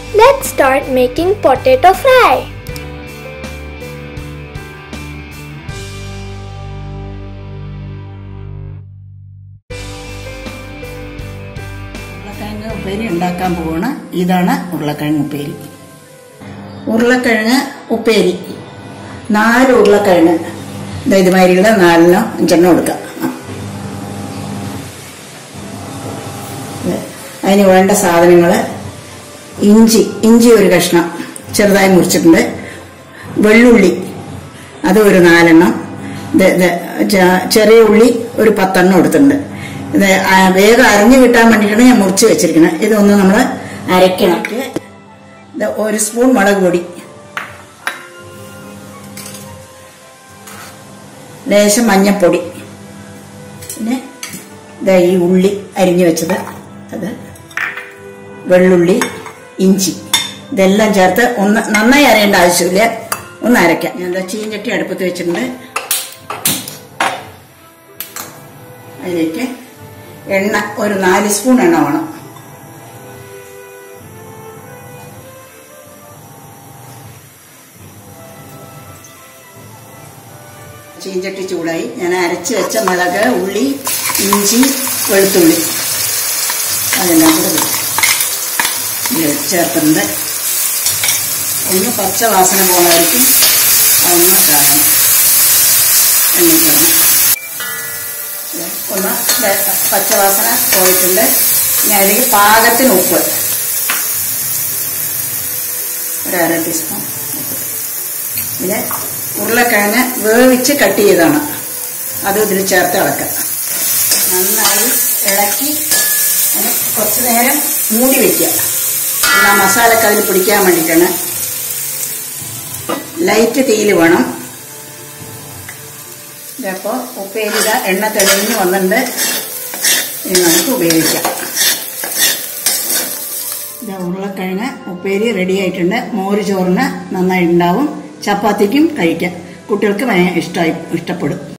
Let's start making potato fry. ഉരുളക്കിഴങ്ങ് ഉപ്പേരി ഉണ്ടാക്കാൻ പോവാണ്. ഇതാണ് ഉരുളക്കിഴങ്ങ് ഉപ്പേരി. ഉരുളക്കിഴങ്ങ് ഉപ്പേരി 4 ഉരുളക്കിഴങ്ങ് ഇതുമാതിരിയുള്ള 4 5 കൊടുക്കാം. അതിന് വേണ്ട സാധനങ്ങള് ഇഞ്ചി ഒരു കഷ്ണം ചെറുതായി മുറിച്ചിട്ടുണ്ട്, വെള്ളുള്ളി അത് ഒരു 4 ചെറിയ ഉള്ളി ഒരു 10 എടുത്തിട്ടുണ്ട്. ഇത് വേഗം അരിഞ്ഞു കിട്ടാൻ വേണ്ടിയിട്ടാണ് ഞാൻ മുറിച്ച് വെച്ചിരിക്കുന്നത്. ഇതൊന്ന് നമ്മൾ അരയ്ക്കണം. ഇത് 1 സ്പൂൺ മുളക് പൊടി, ലേശം മഞ്ഞപ്പൊടി, പിന്നെ ഈ ഉള്ളി അരിഞ്ഞു വെച്ചത്, അത് വെള്ളുള്ളി, ഇഞ്ചി ഇതെല്ലാം ചേർത്ത് ഒന്ന് നന്നായി അരയേണ്ട ആവശ്യമില്ല, ഒന്ന് അരയ്ക്കാം. ഞാൻ ചീഞ്ചട്ടി അടുപ്പത്ത് വെച്ചിട്ടുണ്ട്. അതിലേക്ക് എണ്ണ ഒരു 4 സ്പൂൺ എണ്ണ വേണം. ചീഞ്ചട്ടി ചൂടായി. ഞാൻ അരച്ച് വെച്ച മുളക്, ഉള്ളി, ഇഞ്ചി, വെളുത്തുള്ളി അതെല്ലാം കൂടെ ചേർത്തിട്ടുണ്ട്. ഒന്ന് പച്ച വാസന പോകാനായിരിക്കും, അതൊന്ന് കാണണം. ഒന്ന് പച്ചവാസന പോയിട്ടുണ്ട്. ഞാൻ അതിലേക്ക് പാകത്തിന് ഉപ്പ്, ഒരു 1/2 ടീസ്പൂൺ ഉപ്പ്. പിന്നെ ഉരുളക്കിഴങ്ങ് വേവിച്ച് കട്ട് ചെയ്താണ്, അതും ഇതിൽ ചേർത്ത് ഇളക്കാം. നന്നായി ഇളക്കി അതിന് കുറച്ച് നേരം മൂടി വയ്ക്കുക. ആ മസാലക്ക് അതിൽ പിടിക്കാൻ വേണ്ടിയിട്ടാണ്. ലൈറ്റ് തീയിൽ വേണം. ഇതപ്പോൾ ഉപ്പേരി എണ്ണ തെളിഞ്ഞ് വന്നിട്ടുണ്ട്. ഇനി നമുക്ക് ഉപയോഗിക്കാം. ഉരുളക്കിഴങ്ങ് ഉപ്പേരി റെഡി ആയിട്ടുണ്ട്. മോര് ചോറിന് നന്നായി ഉണ്ടാവും. ചപ്പാത്തിക്കും കഴിക്കാം. കുട്ടികൾക്ക് ഇഷ്ടപ്പെടും.